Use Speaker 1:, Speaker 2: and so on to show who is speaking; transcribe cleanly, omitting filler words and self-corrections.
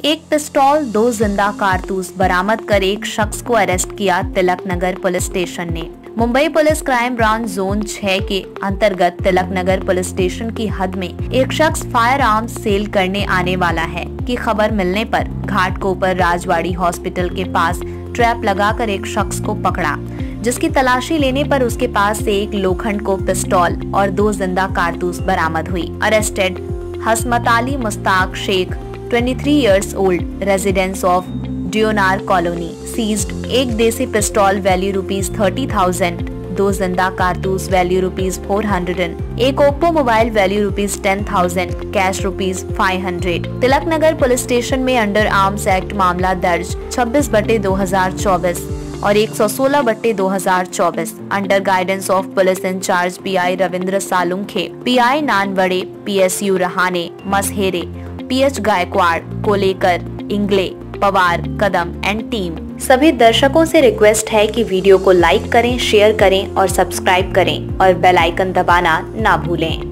Speaker 1: एक पिस्तौल, 2 जिंदा कारतूस बरामद कर एक शख्स को अरेस्ट किया तिलक नगर पुलिस स्टेशन ने। Mumbai police crime branch zone 6 के अंतर्गत तिलक नगर पुलिस स्टेशन की हद में एक शख्स फायर आर्म्स सेल करने आने वाला है की खबर मिलने पर घाटकोपर राजवाड़ी हॉस्पिटल के पास ट्रैप लगाकर एक शख्स को पकड़ा, जिसकी तलाशी लेने पर उसके पास से एक लोखंड को पिस्तौल और 2 जिंदा कारतूस बरामद हुई। Arrested Hasmat Ali Mushtaq Shaikh 23 years old, residence of Dionar Colony, seized एक देसी पिस्तौल वैल्यू ₹30,000, 2 जिंदा कारतूस वैल्यू ₹400, एक Oppo mobile value ₹10,000, cash ₹500। Tilak Nagar police station में अंडर आर्म्स एक्ट मामला दर्ज 26/2024 और 116/2024 under guidance of police incharge PI Ravindra Salunkhe, PI Nanwade, PSU Rahane, Masahere, PH Gaikwad को लेकर इंगले, पवार, कदम एंड टीम। सभी दर्शकों से रिक्वेस्ट है कि वीडियो को लाइक करें, शेयर करें और सब्सक्राइब करें और बेल आइकन दबाना ना भूलें।